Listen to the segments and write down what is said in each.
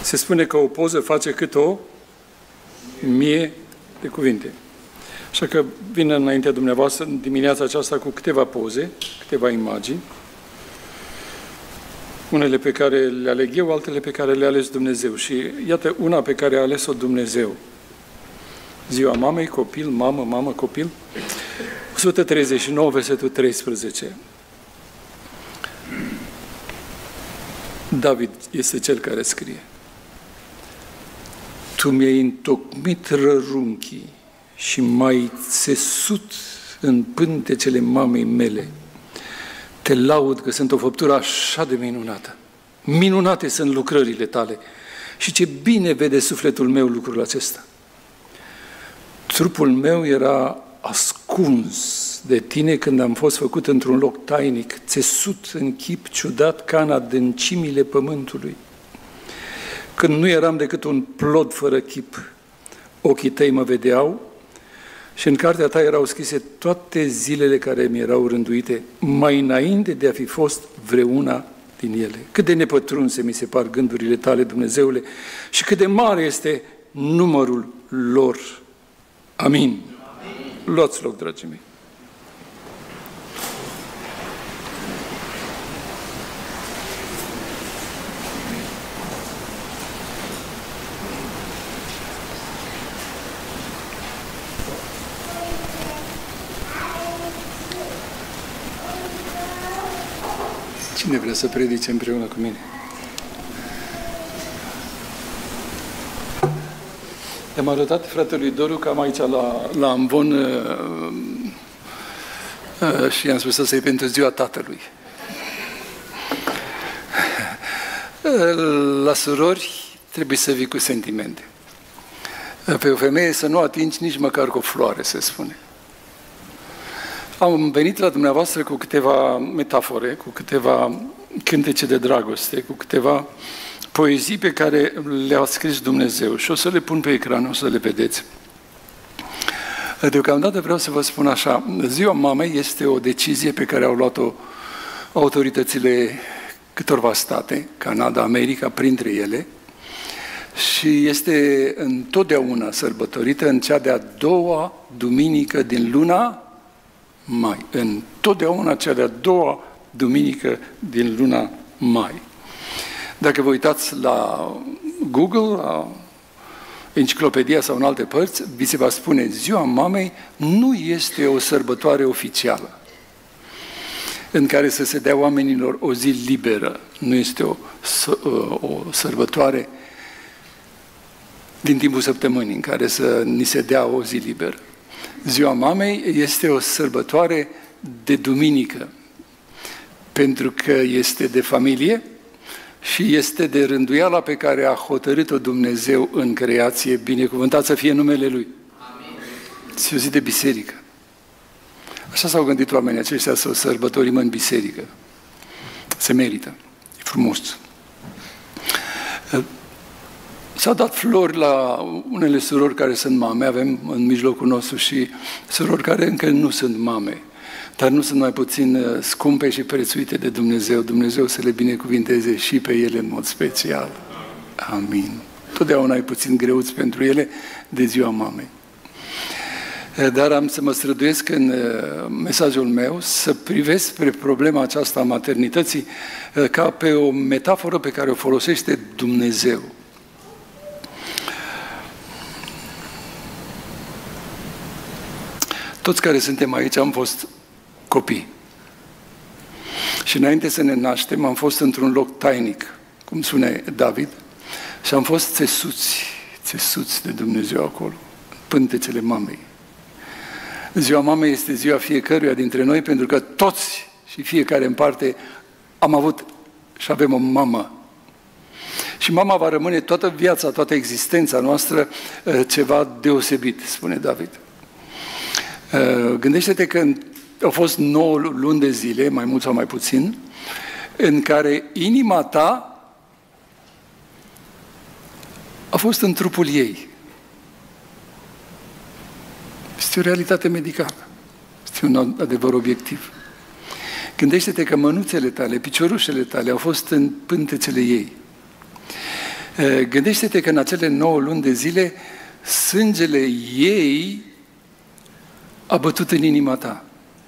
Se spune că o poză face cât o mie de cuvinte. Așa că vin înaintea dumneavoastră în dimineața aceasta cu câteva poze, câteva imagini, unele pe care le aleg eu, altele pe care le-a ales Dumnezeu. Și iată una pe care a ales-o Dumnezeu. Ziua mamei, copil, mamă, mamă, copil. 139, versetul 13. David este cel care scrie: Tu mi-ai întocmit rărunchii și m-ai țesut în pântecele mamei mele. Te laud că sunt o făptură așa de minunată. Minunate sunt lucrările tale și ce bine vede sufletul meu lucrul acesta. Trupul meu era ascuns de tine când am fost făcut într-un loc tainic, țesut în chip ciudat ca în adâncimile pământului. Când nu eram decât un plod fără chip, ochii tăi mă vedeau și în cartea ta erau scrise toate zilele care mi erau rânduite, mai înainte de a fi fost vreuna din ele. Cât de nepătrunse mi se par gândurile tale, Dumnezeule, și cât de mare este numărul lor. Amin. Luați loc, dragii mei. Cine vrea să predice împreună cu mine? I-am arătat fratelui Doru că am aici la Amvon și i-am spus să iei pentru ziua tatălui. La surori trebuie să vii cu sentimente. Pe o femeie să nu atingi nici măcar cu o floare, se spune. Am venit la dumneavoastră cu câteva metafore, cu câteva cântece de dragoste, cu câteva poezii pe care le-a scris Dumnezeu și o să le pun pe ecran, o să le vedeți. Deocamdată vreau să vă spun așa, Ziua Mamei este o decizie pe care au luat-o autoritățile câtorva state, Canada, America, printre ele, și este întotdeauna sărbătorită în cea de-a doua duminică din luna mai. Întotdeauna cea de-a doua duminică din luna mai. Dacă vă uitați la Google, la enciclopedia sau în alte părți, vi se va spune: Ziua Mamei nu este o sărbătoare oficială în care să se dea oamenilor o zi liberă. Nu este o sărbătoare din timpul săptămânii în care să ni se dea o zi liberă. Ziua Mamei este o sărbătoare de duminică, pentru că este de familie și este de rânduiala pe care a hotărât-o Dumnezeu în creație, binecuvântat să fie numele Lui. Amin. Este o zi de biserică. Așa s-au gândit oamenii aceștia, să o sărbătorim în biserică. Se merită. E frumos. S-au dat flori la unele surori care sunt mame, avem în mijlocul nostru și surori care încă nu sunt mame, dar nu sunt mai puțin scumpe și prețuite de Dumnezeu. Dumnezeu să le binecuvinteze și pe ele în mod special. Amin. Totdeauna ai puțin greuți pentru ele de Ziua Mamei. Dar am să mă străduiesc în mesajul meu să privesc spre problema aceasta a maternității ca pe o metaforă pe care o folosește Dumnezeu. Toți care suntem aici am fost copii. Și înainte să ne naștem, am fost într-un loc tainic, cum spune David, și am fost țesuți de Dumnezeu acolo, pântecele mamei. Ziua Mamei este ziua fiecăruia dintre noi, pentru că toți și fiecare în parte am avut și avem o mamă. Și mama va rămâne toată viața, toată existența noastră ceva deosebit, spune David. Gândește-te că au fost 9 luni de zile, mai mult sau mai puțin, în care inima ta a fost în trupul ei. Este o realitate medicală. Este un adevăr obiectiv. Gândește-te că mânuțele tale, piciorușele tale au fost în pântecele ei. Gândește-te că în acele 9 luni de zile, sângele ei a bătut în inima ta.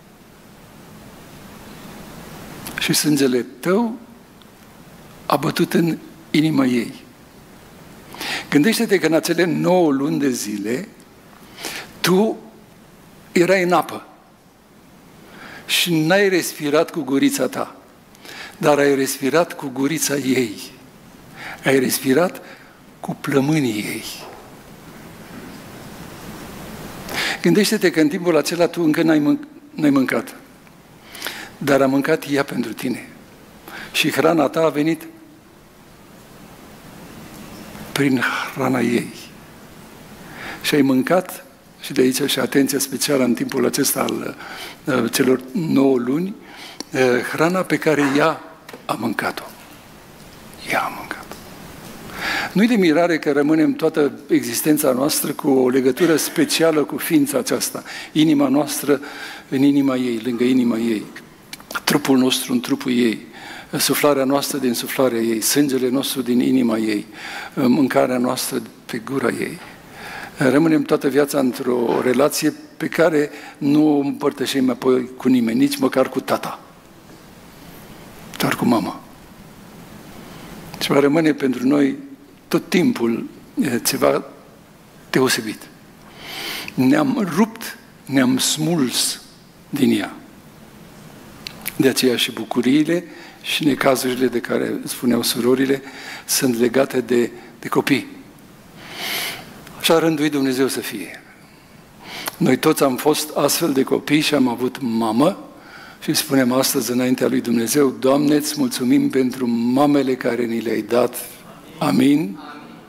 Și sângele tău a bătut în inima ei. Gândește-te că în acele 9 luni de zile, tu erai în apă și n-ai respirat cu gurița ta, dar ai respirat cu gurița ei. Ai respirat cu plămânii ei. Gândește-te că în timpul acela tu încă n-ai mâncat, dar a mâncat ea pentru tine. Și hrana ta a venit prin hrana ei. Și ai mâncat, și de aici și atenția specială în timpul acesta al celor 9 luni, hrana pe care ea a mâncat-o. Ea a mâncat-o. Nu-i de mirare că rămânem toată existența noastră cu o legătură specială cu ființa aceasta. Inima noastră în inima ei, lângă inima ei. Trupul nostru în trupul ei. Suflarea noastră din suflarea ei. Sângele nostru din inima ei. Mâncarea noastră pe gura ei. Rămânem toată viața într-o relație pe care nu o împărtășim apoi cu nimeni, nici măcar cu tata. Doar cu mama. Și va rămâne pentru noi tot timpul ceva deosebit. Ne-am rupt, ne-am smuls din ea. De aceea și bucuriile și necazurile de care spuneau surorile sunt legate de copii. Așa a rânduit Dumnezeu să fie. Noi toți am fost astfel de copii și am avut mamă și spunem astăzi înaintea lui Dumnezeu: Doamne, îți mulțumim pentru mamele care ni le-ai dat. Amin.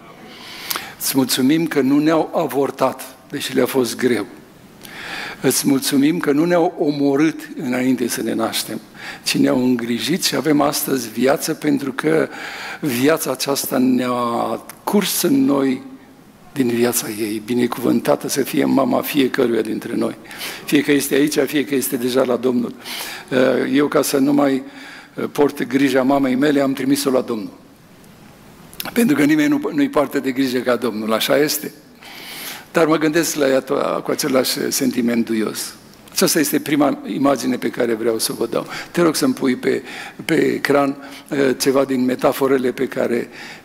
Îți mulțumim că nu ne-au avortat, deși le-a fost greu. Îți mulțumim că nu ne-au omorât înainte să ne naștem, ci ne-au îngrijit și avem astăzi viață, pentru că viața aceasta ne-a curs în noi din viața ei. Binecuvântată să fie mama fiecăruia dintre noi. Fie că este aici, fie că este deja la Domnul. Eu, ca să nu mai port grija mamei mele, am trimis-o la Domnul. Pentru că nimeni nu-i poartă de grijă ca Domnul, așa este. Dar mă gândesc la ea cu același sentiment duios. Aceasta este prima imagine pe care vreau să vă dau. Te rog să-mi pui pe ecran ceva din metaforele pe care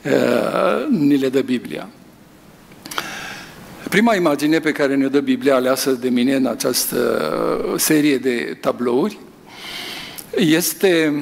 ni le dă Biblia. Prima imagine pe care ne-o dă Biblia, aleasă de mine în această serie de tablouri, este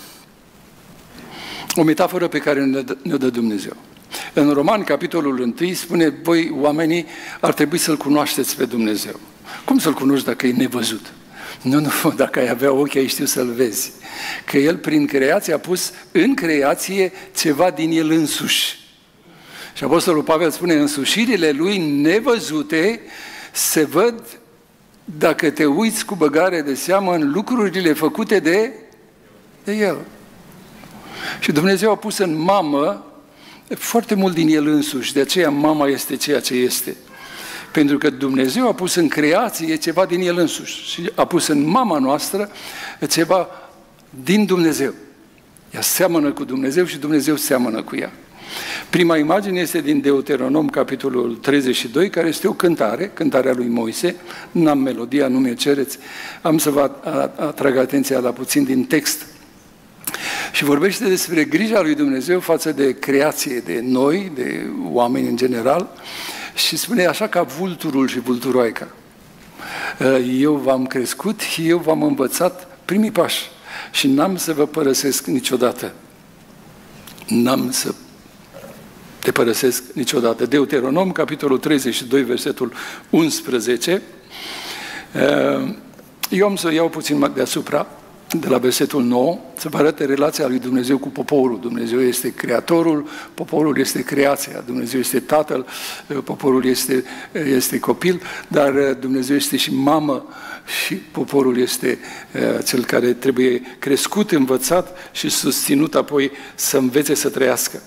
o metaforă pe care ne-o dă Dumnezeu. În Romani, capitolul 1, spune: voi, oamenii, ar trebui să-L cunoașteți pe Dumnezeu. Cum să-L cunoști dacă e nevăzut? Nu, dacă ai avea ochi, ai știu să-L vezi. Că El, prin creație, a pus în creație ceva din El însuși. Și Apostolul Pavel spune: însușirile Lui nevăzute se văd dacă te uiți cu băgare de seamă în lucrurile făcute de El. Și Dumnezeu a pus în mamă foarte mult din El însuși, de aceea mama este ceea ce este. Pentru că Dumnezeu a pus în creație ceva din El însuși și a pus în mama noastră ceva din Dumnezeu. Ea seamănă cu Dumnezeu și Dumnezeu seamănă cu ea. Prima imagine este din Deuteronom, capitolul 32, care este o cântare, cântarea lui Moise. N-am melodia, nu mi-o cereți. Am să vă atrag atenția la puțin din text. Și vorbește despre grija lui Dumnezeu față de creație, de noi, de oameni în general, și spune așa: ca vulturul și vulturoaica. Eu v-am crescut și eu v-am învățat primii pași și n-am să vă părăsesc niciodată. N-am să te părăsesc niciodată. Deuteronom, capitolul 32, versetul 11. Eu am să iau puțin deasupra, de la versetul 9, să vă arate relația lui Dumnezeu cu poporul. Dumnezeu este creatorul, poporul este creația. Dumnezeu este tatăl, poporul este copil, dar Dumnezeu este și mamă și poporul este cel care trebuie crescut, învățat și susținut apoi să învețe să trăiască.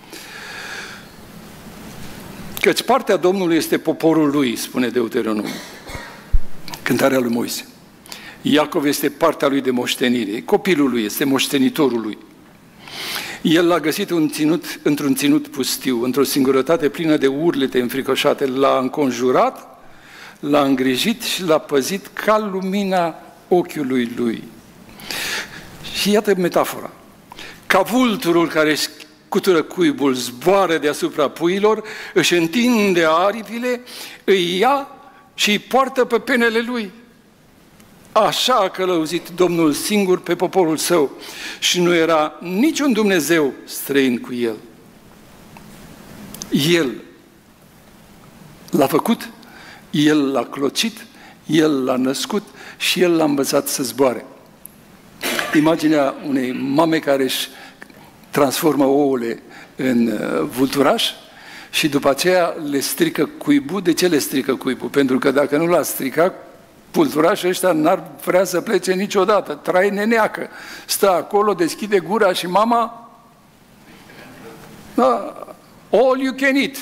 Căci partea Domnului este poporul lui, spune Deuteronom, cântarea lui Moise. Iacov este partea lui de moștenire, copilul lui, este moștenitorul lui. El l-a găsit într-un ținut pustiu, într-o singurătate plină de urlete înfricoșate. L-a înconjurat, l-a îngrijit și l-a păzit ca lumina ochiului lui. Și iată metafora. Ca vulturul care își scutură cuibul, zboară deasupra puilor, își întinde aripile, îi ia și îi poartă pe penele lui. Așa a călăuzit Domnul singur pe poporul său și nu era niciun Dumnezeu străin cu el. El l-a făcut, El l-a clocit, El l-a născut și El l-a învățat să zboare. Imaginea unei mame care își transformă ouăle în vulturaș și după aceea le strică cuibul. De ce le strică cuibul? Pentru că dacă nu l-a stricat, vulturașii ăștia n-ar vrea să plece niciodată. Trai neneacă. Stă acolo, deschide gura și mama... all you can eat.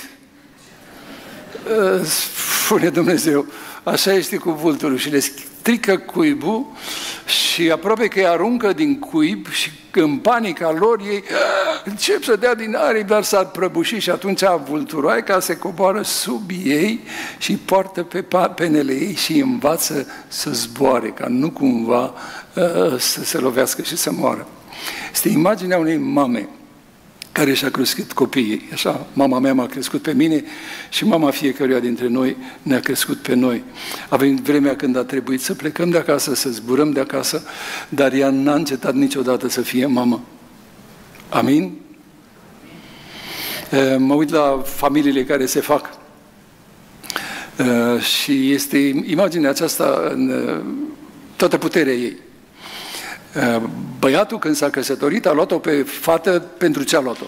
Spune Dumnezeu. Așa este cu vulturul. Și le strică cuibul și aproape că îi aruncă din cuib și în panica lor ei încep să dea din aripi, dar s-ar prăbuși și atunci vulturoaica se coboară sub ei și poartă pe penele ei și îi învață să zboare, ca nu cumva să se lovească și să moară. Este imaginea unei mame care și-a crescut copiii. Așa, mama mea m-a crescut pe mine și mama fiecăruia dintre noi ne-a crescut pe noi. A venit vremea când a trebuit să plecăm de acasă, să zburăm de acasă, dar ea n-a încetat niciodată să fie mamă. Amin? Mă uit la familiile care se fac și este imaginea aceasta în toată puterea ei. Băiatul, când s-a căsătorit, a luat-o pe fată pentru ce a luat-o?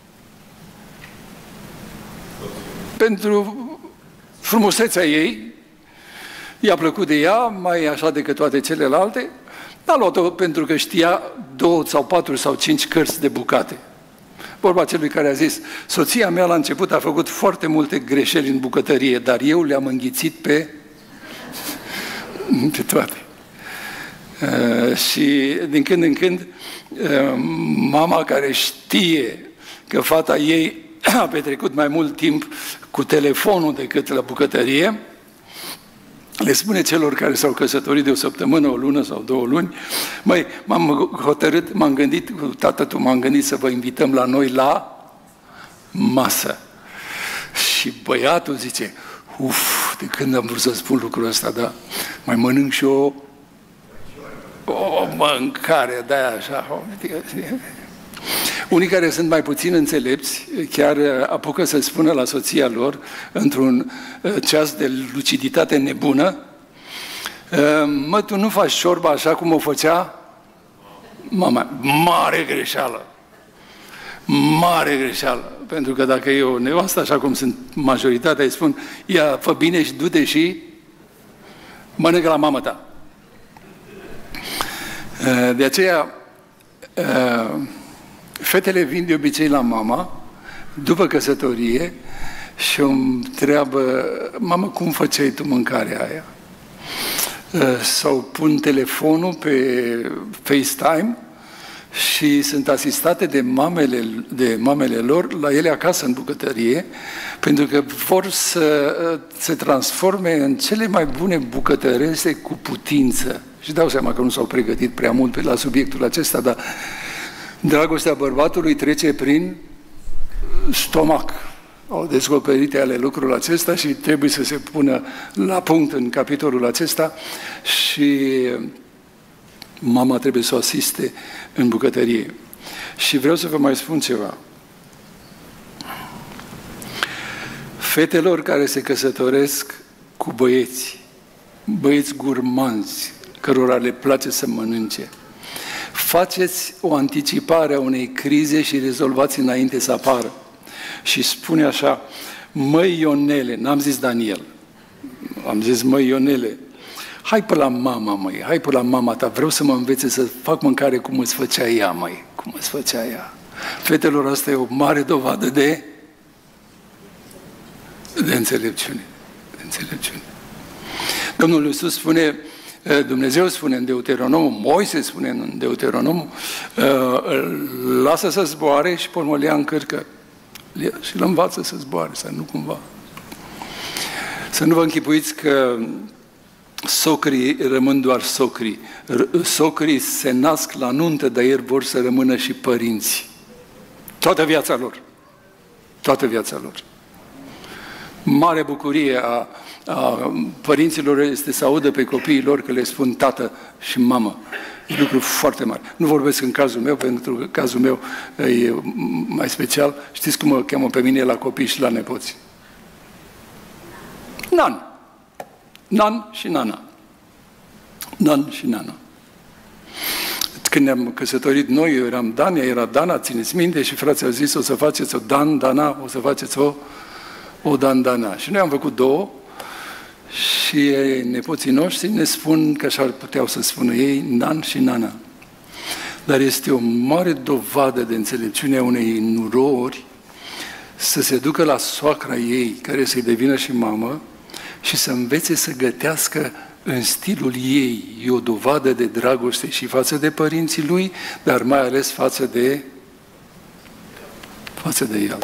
Pentru frumusețea ei, i-a plăcut de ea, mai așa decât toate celelalte, a luat-o pentru că știa 2 sau 4 sau 5 cărți de bucate. Vorba celui care a zis, soția mea la început a făcut foarte multe greșeli în bucătărie, dar eu le-am înghițit pe toate. Și din când în când mama care știe că fata ei a petrecut mai mult timp cu telefonul decât la bucătărie, le spune celor care s-au căsătorit de o săptămână, o lună sau 2 luni, măi, m-am gândit cu tatăl, m-am gândit să vă invităm la noi la masă. Și băiatul zice, de când am vrut să spun lucrul ăsta, da, mai mănânc și o mâncare de-aia așa. Unii care sunt mai puțin înțelepți chiar apucă să spună la soția lor, într-un ceas de luciditate nebună, mă, tu nu faci ciorba așa cum o făcea mama. Mare greșeală! Mare greșeală! Pentru că dacă e o nevastă, așa cum sunt majoritatea, îi spun, ia, fă bine și du-te și mănâncă la mamă ta. De aceea, fetele vin de obicei la mama, după căsătorie, și îmi întreabă, mamă, cum făceai tu mâncarea aia? Sau pun telefonul pe FaceTime și sunt asistate de mamele lor la ele acasă în bucătărie, pentru că vor să se transforme în cele mai bune bucătărese cu putință. Și dau seama că nu s-au pregătit prea mult la subiectul acesta, dar dragostea bărbatului trece prin stomac. Au descoperit ale lucrul acesta și trebuie să se pună la punct în capitolul acesta și mama trebuie să o asiste în bucătărie. Și vreau să vă mai spun ceva. Fetelor care se căsătoresc cu băieți gurmanzi, cărora le place să mănânce, faceți o anticipare a unei crize și rezolvați înainte să apară. Și spune așa, măi Ionele, n-am zis Daniel, am zis măi Ionele, hai pe la mama, măi, hai pe la mama ta, vreau să mă învețe să fac mâncare cum îți făcea ea, măi, cum îți făcea ea. Fetelor, asta e o mare dovadă de înțelepciune. De înțelepciune. Domnul Iisus spune Dumnezeu spune în Deuteronomul, Moise spune în Deuteronomul, lasă să zboare și pe urmă îl ia în cârcă. Și îl învață să zboare, să nu cumva. Să nu vă închipuiți că socrii rămân doar socrii. Socrii se nasc la nuntă, dar ei vor să rămână și părinți. Toată viața lor. Toată viața lor. Mare bucurie a părinților este să audă pe copiii lor că le spun tată și mamă. E lucru foarte mare. Nu vorbesc în cazul meu, pentru că cazul meu e mai special. Știți cum mă cheamă pe mine la copii și la nepoți? Nan. Nan și Nana. Nan și Nana. Când ne-am căsătorit noi, eu eram Dan, ea era Dana, țineți minte, și frații au zis, o să faceți o Dan, Dana, o să faceți o Dan, Dana. Și noi am făcut două și nepoții noștri ne spun, că așa puteau să spună ei, Nan și Nana. Dar este o mare dovadă de înțelepciune a unei nurori să se ducă la soacra ei, care să-i devină și mamă, și să învețe să gătească în stilul ei. E o dovadă de dragoste și față de părinții lui, dar mai ales față de el.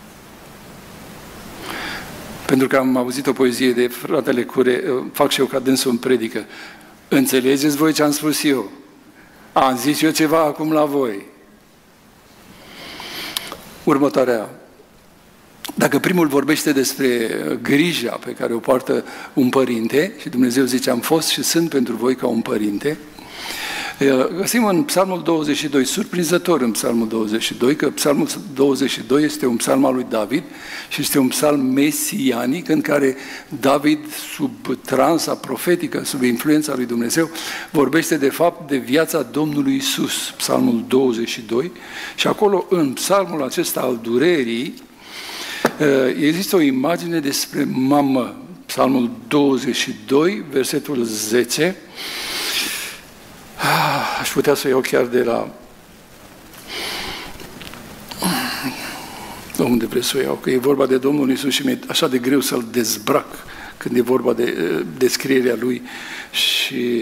Pentru că am auzit o poezie de fratele Cure, fac și eu ca dânsul în predică. Înțelegeți voi ce am spus eu? Am zis eu ceva acum la voi. Următoarea. Dacă primul vorbește despre grija pe care o poartă un părinte, și Dumnezeu zice, am fost și sunt pentru voi ca un părinte, găsim în Psalmul 22, surprinzător în Psalmul 22, că Psalmul 22 este un psalm al lui David și este un psalm mesianic în care David, sub transa profetică, sub influența lui Dumnezeu, vorbește de fapt de viața Domnului Iisus, Psalmul 22, și acolo în psalmul acesta al durerii există o imagine despre mamă. Psalmul 22, versetul 10. Aș putea să iau chiar de la... Unde vreau să o iau? Că e vorba de Domnul Iisus și mi-e așa de greu să-L dezbrac când e vorba de descrierea Lui și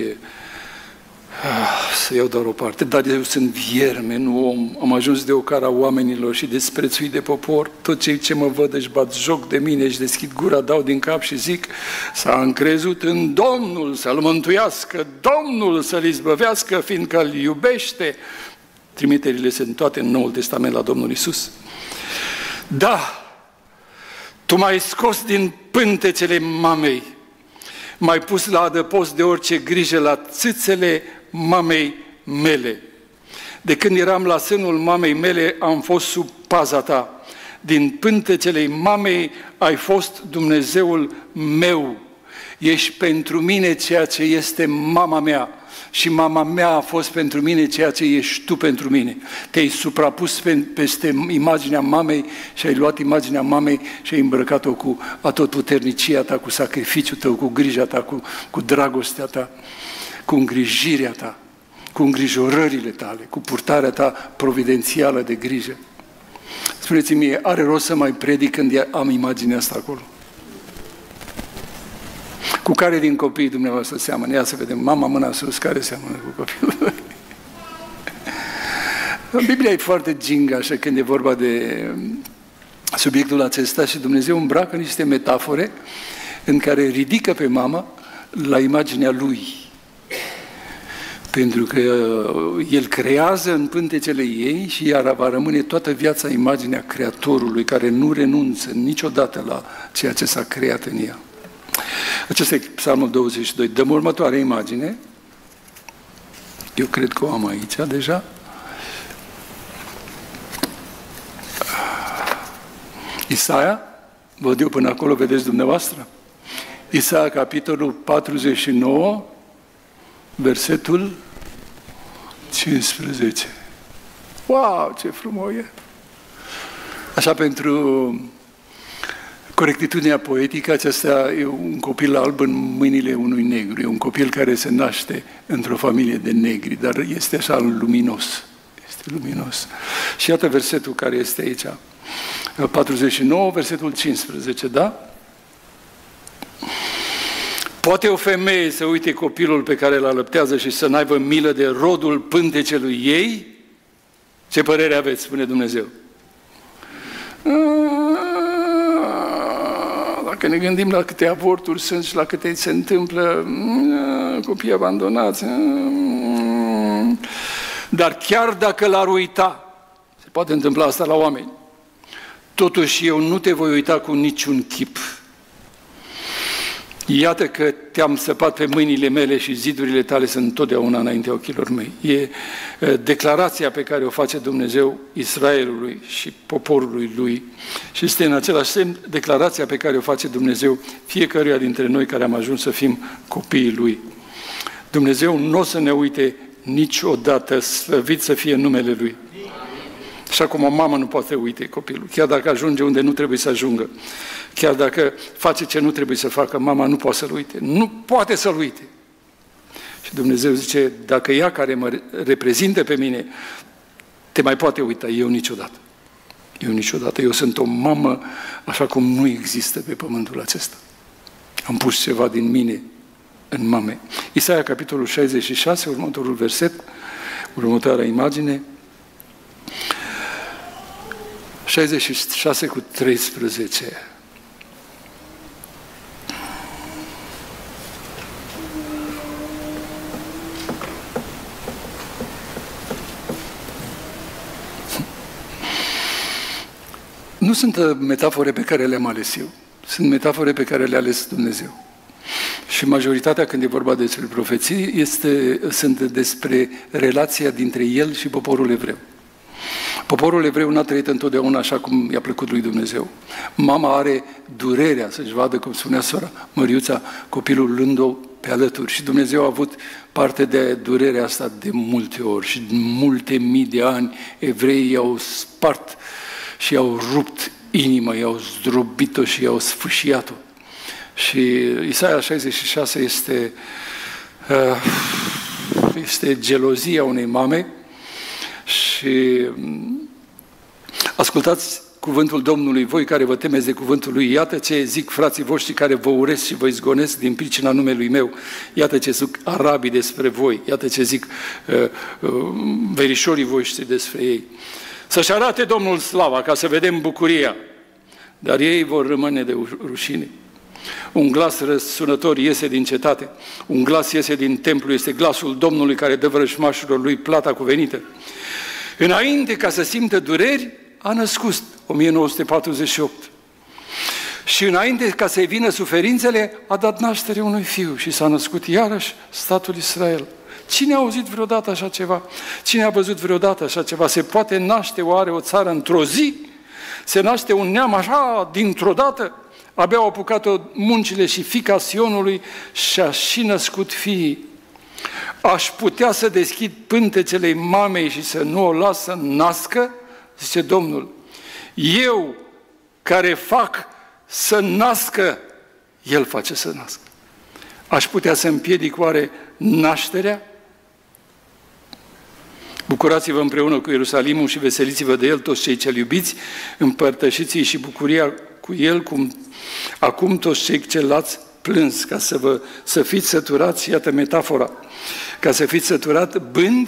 să iau doar o parte. Dar eu sunt vierme, nu om. Am ajuns de ocara oamenilor și desprețuit de popor. Toți cei ce mă văd își bat joc de mine, își deschid gura, dau din cap și zic, s-a încrezut în Domnul să-L mântuiască, Domnul să-L izbăvească, fiindcă Îl iubește. Trimiterile sunt toate în Noul Testament la Domnul Iisus. Da, Tu m-ai scos din pântecele mamei, m-ai pus la adăpost de orice grijă la țâțele mamei mele. De când eram la sânul mamei mele, am fost sub paza Ta. Din pântecele mamei ai fost Dumnezeul meu. Ești pentru mine ceea ce este mama mea și mama mea a fost pentru mine ceea ce ești Tu pentru mine. Te-ai suprapus peste imaginea mamei și ai luat imaginea mamei și ai îmbrăcat-o cu atotputernicia Ta, cu sacrificiul Tău, cu grija Ta, cu dragostea Ta, cu îngrijirea Ta, cu îngrijorările Tale, cu purtarea Ta providențială de grijă. Spuneți-mi, are rost să mai predic când am imaginea asta acolo? Cu care din copiii dumneavoastră seamănă? Ia să vedem, mama mâna sus, care seamănă cu copilul? Biblia e foarte gingă așa când e vorba de subiectul acesta și Dumnezeu îmbracă niște metafore în care ridică pe mama la imaginea Lui. Pentru că El creează în pântecele ei și ea va rămâne toată viața imaginea Creatorului, care nu renunță niciodată la ceea ce s-a creat în ea. Acesta e Psalmul 22. Dăm următoarea imagine. Eu cred că o am aici deja. Isaia, văd eu până acolo, vedeți dumneavoastră? Isaia, capitolul 49, versetul 15. Wow, ce frumos e! Așa, pentru corectitudinea poetică, acesta e un copil alb în mâinile unui negru. E un copil care se naște într-o familie de negri, dar este așa luminos. Este luminos. Și iată versetul care este aici. 49, versetul 15, da? Poate o femeie să uite copilul pe care îl alăptează și să n-aibă milă de rodul pântecelui ei? Ce părere aveți, spune Dumnezeu? Dacă ne gândim la câte avorturi sunt și la câte se întâmplă, copii abandonați, dar chiar dacă l-ar uita, se poate întâmpla asta la oameni, totuși eu nu te voi uita cu niciun chip. Iată că te-am săpat pe mâinile mele și zidurile tale sunt întotdeauna înaintea ochilor mei. E declarația pe care o face Dumnezeu Israelului și poporului lui și este în același semn declarația pe care o face Dumnezeu fiecăruia dintre noi care am ajuns să fim copiii lui. Dumnezeu nu o să ne uite niciodată, slăvit să fie numele lui. Așa cum o mamă nu poate uite copilul, chiar dacă ajunge unde nu trebuie să ajungă, chiar dacă face ce nu trebuie să facă, mama nu poate să-l uite. Nu poate să-l uite. Și Dumnezeu zice, dacă ea care mă reprezintă pe mine te mai poate uita, eu niciodată. Eu niciodată. Eu sunt o mamă așa cum nu există pe pământul acesta. Am pus ceva din mine în mame. Isaia, capitolul 66, următorul verset, următoarea imagine, 66 cu 13. Nu sunt metafore pe care le-am ales eu. Sunt metafore pe care le-a ales Dumnezeu. Și majoritatea, când e vorba despre profeții, sunt despre relația dintre El și poporul evreu. Poporul evreu n-a trăit întotdeauna așa cum i-a plăcut lui Dumnezeu. Mama are durerea să-și vadă, cum spunea sora Măriuța, copilul luând-o pe alături. Și Dumnezeu a avut parte de durerea asta de multe ori și multe mii de ani evreii i-au spart și i-au rupt inima, i-au zdrobit-o și i-au sfâșiat-o. Și Isaia 66 este gelozia unei mame. Și ascultați cuvântul Domnului, voi care vă temeți de cuvântul Lui, iată ce zic frații voștri care vă uresc și vă izgonesc din pricina numelui meu, iată ce zic arabii despre voi, iată ce zic verișorii voștri despre ei. Să-și arate Domnul slava, ca să vedem bucuria, dar ei vor rămâne de rușine. Un glas răsunător iese din cetate, un glas iese din templu, este glasul Domnului care dă vrăjmașilor lui plata cuvenită. Înainte ca să simtă dureri, a născut, 1948. Și înainte ca să-i vină suferințele, a dat naștere unui fiu și s-a născut iarăși statul Israel. Cine a auzit vreodată așa ceva? Cine a văzut vreodată așa ceva? Se poate naște oare o țară într-o zi? Se naște un neam așa dintr-o dată? Abia au apucat-o muncile și fiica Sionului și-a și născut fiii. Aș putea să deschid pântecele mamei și să nu o las să nască? Zice Domnul. Eu care fac să nască, El face să nască. Aș putea să împiedic oare nașterea? Bucurați-vă împreună cu Ierusalimul și veseliți-vă de el toți cei ce-L iubiți, împărtășiți-i și bucuria cu el, cum acum toți cei ce l-ați plâns, ca să fiți săturați, iată metafora, ca să fiți săturat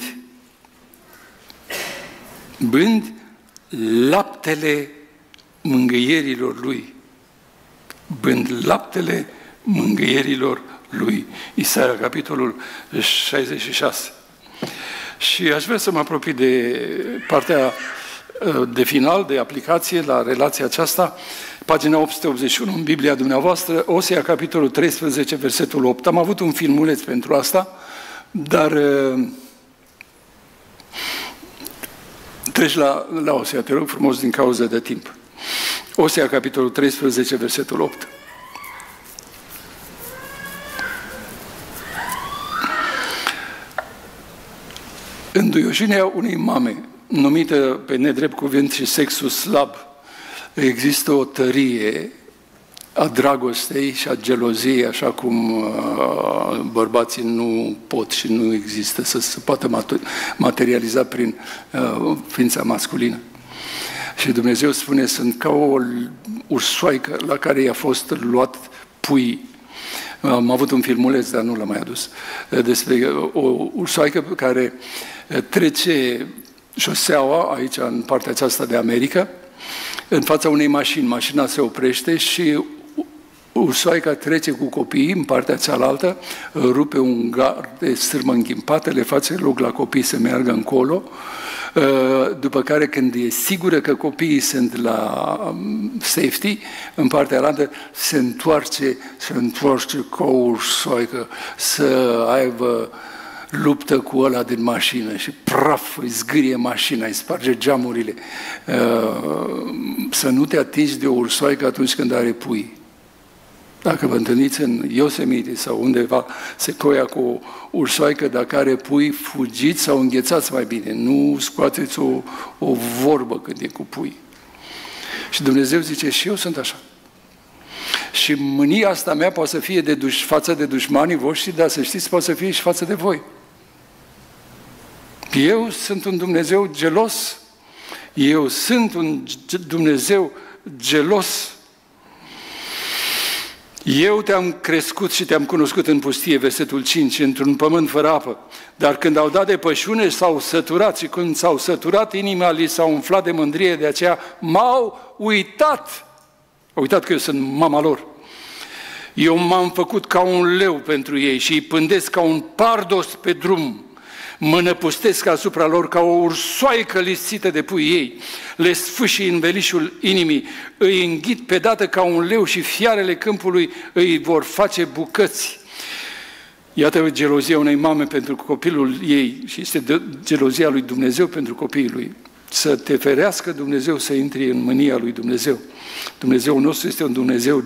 bând laptele mângâierilor lui. Bând laptele mângâierilor lui. Isaia, capitolul 66. Și aș vrea să mă apropii de partea de final, de aplicație la relația aceasta, pagina 881 în Biblia dumneavoastră, Osea, capitolul 13, versetul 8. Am avut un filmuleț pentru asta, dar treci la Osea, te rog frumos, din cauza de timp. Osea, capitolul 13, versetul 8. Înduioșenia unei mame, numită pe nedrept cuvânt și sexul slab, există o tărie a dragostei și a geloziei, așa cum bărbații nu pot și nu există să se poată materializa prin ființa masculină. Și Dumnezeu spune, sunt ca o ursoaică la care i-a fost luat pui Am avut un filmuleț, dar nu l-am mai adus, despre o ursoaică care trece șoseaua aici, în partea aceasta de America, în fața unei mașini. Mașina se oprește și ursoaica trece cu copiii în partea cealaltă, rupe un gard de sârmă înghimpată, le face loc la copii să meargă încolo, după care, când e sigură că copiii sunt la safety, în partea alaltă se întoarce ca o ursoaică să aibă luptă cu ăla din mașină și praf, îi zgârie mașina, îi sparge geamurile. Să nu te atingi de o ursoaică atunci când are pui. Dacă vă întâlniți în Yosemite sau undeva secoia cu o ursoaică, dacă are pui, fugiți sau înghețați mai bine. Nu scoateți o vorbă când e cu pui. Și Dumnezeu zice, și eu sunt așa. Și mânia asta mea poate să fie față de dușmanii voștri, dar să știți, poate să fie și față de voi. Eu sunt un Dumnezeu gelos. Eu sunt un Dumnezeu gelos. Eu te-am crescut și te-am cunoscut în pustie, versetul 5, într-un pământ fără apă. Dar când au dat de pășune, s-au săturat și când s-au săturat, inima li s-a umflat de mândrie, de aceea m-au uitat. Au uitat că eu sunt mama lor. Eu m-am făcut ca un leu pentru ei și îi pândesc ca un pardos pe drum. Mă năpustesc asupra lor ca o ursoaică lipsită de pui ei. Le sfâșii în velișul inimii, îi înghit pe dată ca un leu și fiarele câmpului îi vor face bucăți. Iată gelozia unei mame pentru copilul ei și este gelozia lui Dumnezeu pentru copiii lui. Să te ferească Dumnezeu să intri în mânia lui Dumnezeu. Dumnezeul nostru este un Dumnezeu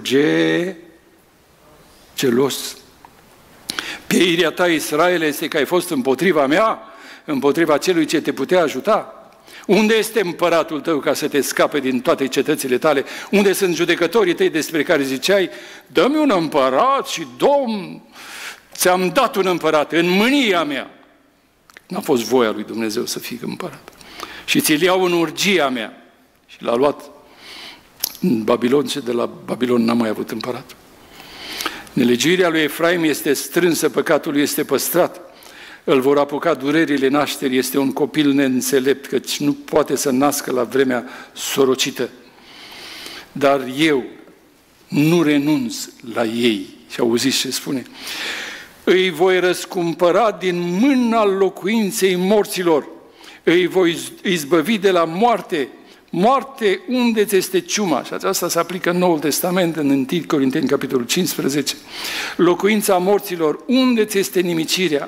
gelos. Pieirea ta, Israele, este că ai fost împotriva mea, împotriva celui ce te putea ajuta. Unde este împăratul tău ca să te scape din toate cetățile tale? Unde sunt judecătorii tăi despre care ziceai, dă-mi un împărat și Domn, ți-am dat un împărat în mânia mea. N-a fost voia lui Dumnezeu să fii împărat. Și ți-l iau în urgia mea. Și l-a luat în Babilon și de la Babilon n-a mai avut împărat. Nelegiuirea lui Efraim este strânsă, păcatul lui este păstrat. Îl vor apuca durerile nașterii, este un copil neînțelept, căci nu poate să nască la vremea sorocită. Dar eu nu renunț la ei. Și auziți ce spune? Îi voi răscumpăra din mâna locuinței morților. Îi voi izbăvi de la moarte. Moarte, unde ți este ciuma? Și aceasta se aplică în Noul Testament, în 1 Corinteni, capitolul 15. Locuința morților, unde ți este nimicirea?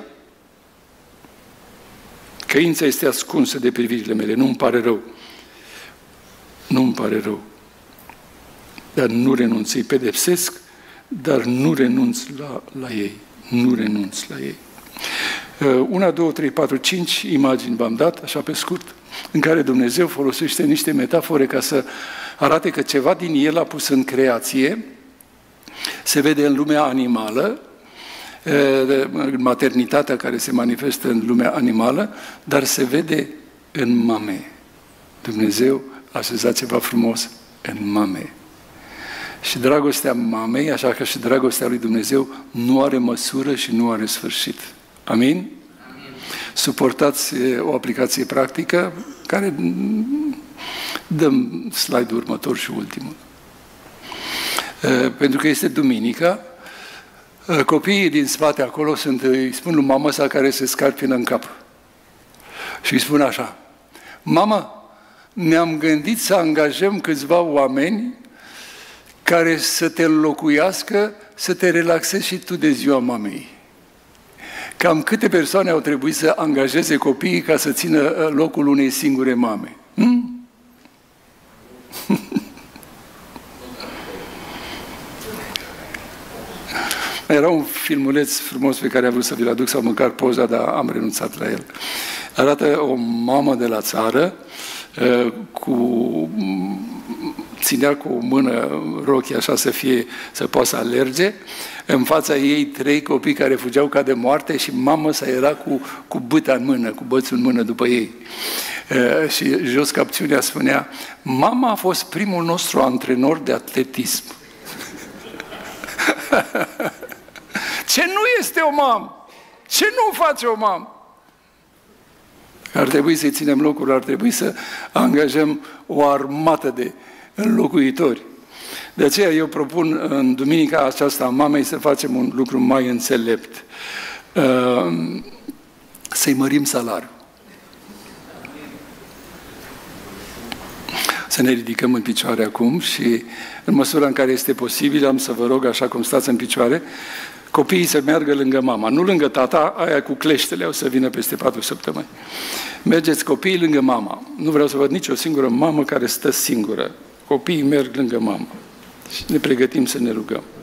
Căința este ascunsă de privirile mele, nu-mi pare rău. Nu-mi pare rău. Dar nu renunț, îi pedepsesc, dar nu renunț la ei. Nu renunț la ei. 1, 2, 3, 4, 5 imagini v-am dat, așa pe scurt, în care Dumnezeu folosește niște metafore ca să arate că ceva din El a pus în creație, se vede în lumea animală, în maternitatea care se manifestă în lumea animală, dar se vede în mame. Dumnezeu a așezat ceva frumos în mame. Și dragostea mamei, așa că și dragostea lui Dumnezeu, nu are măsură și nu are sfârșit. Amin? Amin. Suportați o aplicație practică care dăm slide-ul următor și ultimul. Pentru că este duminică, copiii din spate acolo îi spun lui mama sa care se scarpină în cap. Și îi spun așa, mama, ne-am gândit să angajăm câțiva oameni care să te înlocuiască, să te relaxezi și tu de ziua mamei. Cam câte persoane au trebuit să angajeze copiii ca să țină locul unei singure mame? Era un filmuleț frumos pe care am vrut să vi-l aduc sau măcar poza, dar am renunțat la el. Arată o mamă de la țară ținea cu o mână rochie așa să poată să alerge, în fața ei 3 copii care fugeau ca de moarte și mama sa era cu bâta în mână, cu bățul în mână după ei. Și jos capțiunea spunea, mama a fost primul nostru antrenor de atletism. Ce nu este o mamă? Ce nu face o mamă? Ar trebui să-i ținem locul, ar trebui să angajăm o armată de înlocuitori. De aceea eu propun în duminica aceasta a mamei să facem un lucru mai înțelept. Să-i mărim salariul. Să ne ridicăm în picioare acum și în măsura în care este posibil, am să vă rog, așa cum stați în picioare, copiii să meargă lângă mama, nu lângă tata, aia cu cleștele o să vină peste 4 săptămâni. Mergeți copiii lângă mama. Nu vreau să văd nicio singură mamă care stă singură. Copiii merg lângă mama. Și ne pregătim să ne rugăm.